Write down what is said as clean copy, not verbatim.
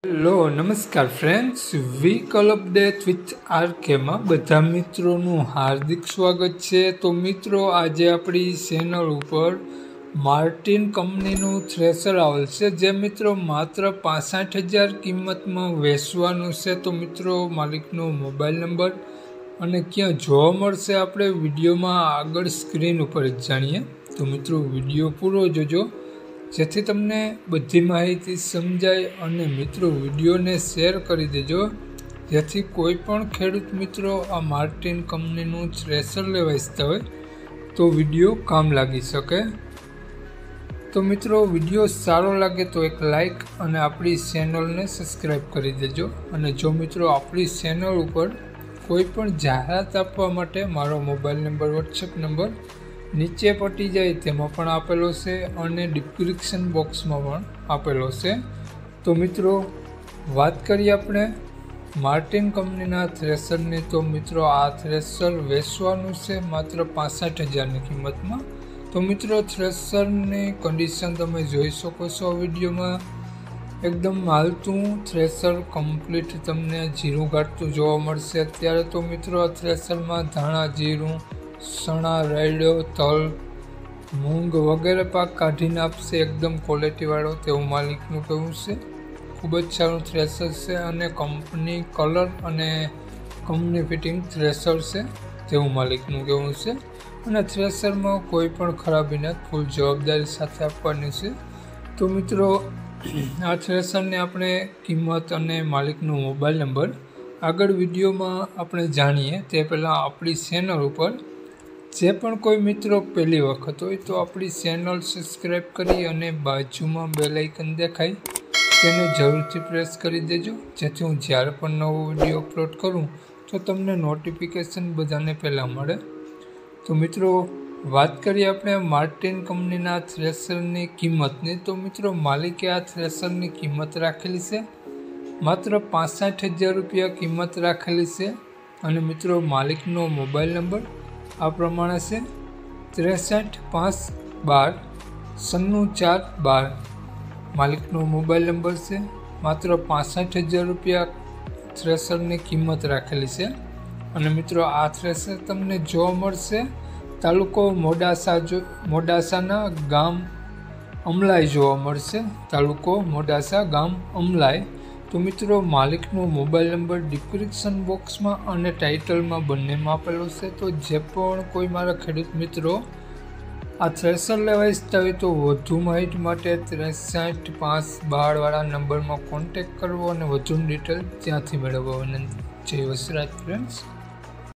Hello નમસ્કાર friends, vehicle update with આરકેમાં બધા મિત્રોનું હાર્દિક સ્વાગત છે। તો મિત્રો, આજે આપણી ચેનલ ઉપર માર્ટિન કંપનીનું થ્રેશર આવેલ છે, જે મિત્રો માત્ર 65,000 કિંમતમાં વેચવાનું છે। તો મિત્રો, માલિકનો મોબાઈલ નંબર અને ક્યાં જોવા મળશે આપણે વિડીયોમાં આગળ સ્ક્રીન ઉપર જ જાણીએ। તો મિત્રો, વિડીયો પૂરો જોજો જેથી તમને બધી માહિતી સમજાય, અને મિત્રો વિડીયોને શેર કરી દેજો જેથી કોઈ પણ ખેડૂત મિત્રો આ માર્ટિન કંપનીનું થ્રેશર લેવા ઈચ્છતા હોય તો વિડીયો કામ લાગી શકે। તો મિત્રો, વિડીયો સારો લાગે તો એક લાઈક અને આપણી ચેનલને સબસ્ક્રાઈબ કરી દેજો। અને જો મિત્રો આપણી ચેનલ ઉપર કોઈ પણ જાહેરાત આપવા માટે મારો મોબાઈલ નંબર, વોટ્સએપ નંબર નીચે પટી જાય તેમાં પણ આપેલો છે અને ડિસ્ક્રિપ્શન બોક્સમાં પણ આપેલો છે। તો મિત્રો, વાત કરીએ આપણે માર્ટિન કંપનીના થ્રેશરની। તો મિત્રો, આ થ્રેશર વેચવાનું છે માત્ર 65,000ની કિંમતમાં। તો મિત્રો, થ્રેશરની કન્ડિશન તમે જોઈ શકો છો વિડીયોમાં। એકદમ હાલતું થ્રેશર કમ્પ્લીટ તમને જીરું કાઢતું જોવા મળશે અત્યારે। તો મિત્રો, આ થ્રેશરમાં ધાણા, જીરું, ચણા, રાયડો, તલ, મૂંગ વગેરે પાક કાઢીને આપશે એકદમ ક્વોલિટીવાળો, તેવું માલિકનું કહેવું છે। ખૂબ જ સારું થ્રેશર છે અને કંપની કલર અને કંપની ફિટિંગ થ્રેશર છે તેવું માલિકનું કહેવું છે। અને થ્રેશરમાં કોઈ પણ ખરાબી નથી, ફૂલ જવાબદારી સાથે આપવાની છે। તો મિત્રો, આ થ્રેશરની આપણે કિંમત અને માલિકનો મોબાઈલ નંબર આગળ વિડીયોમાં આપણે જાણીએ તે પહેલાં આપણી ચેનલ ઉપર જે પણ કોઈ મિત્રો પહેલી વખત હોય તો આપણી ચેનલ સબસ્ક્રાઈબ કરી અને બાજુમાં બેલ આઇકન દેખાય તેને જરૂરથી પ્રેસ કરી દેજો જેથી હું જ્યારે પણ નવો વિડીયો અપલોડ કરું તો તમને નોટિફિકેશન બધાને પહેલાં મળે। તો મિત્રો, વાત કરીએ આપણે માર્ટિન કંપનીના થ્રેશરની કિંમતની। તો મિત્રો, માલિકે આ થ્રેશરની કિંમત રાખેલી છે માત્ર 65,000 રૂપિયા કિંમત રાખેલી છે। અને મિત્રો, માલિકનો મોબાઈલ નંબર આ પ્રમાણે છે 63,512,9412 માલિકનો મોબાઈલ નંબર છે। માત્ર 65,000 રૂપિયા થ્રેશરની કિંમત રાખેલી છે। અને મિત્રો, આ થ્રેશર તમને જોવા મળશે તાલુકો મોડાસાના ગામ અમલાઈ જોવા મળશે। તાલુકો મોડાસા, ગામ અમલાઈ। તો મિત્રો, માલિકનો મોબાઈલ નંબર ડિસ્ક્રિપ્શન બોક્સમાં અને ટાઇટલમાં બંનેમાં આપેલો છે। તો જે પણ કોઈ મારા ખેડૂત મિત્રો આ થ્રેશર લેવા ઈચ્છતા હોય તો વધુ માહિતી માટે 63,512 વાળા નંબરમાં કોન્ટેક્ટ કરવો અને વધુ ડિટેલ ત્યાંથી મેળવવા વિનંતી। જય વસરાજ ફ્રેન્ડ્સ।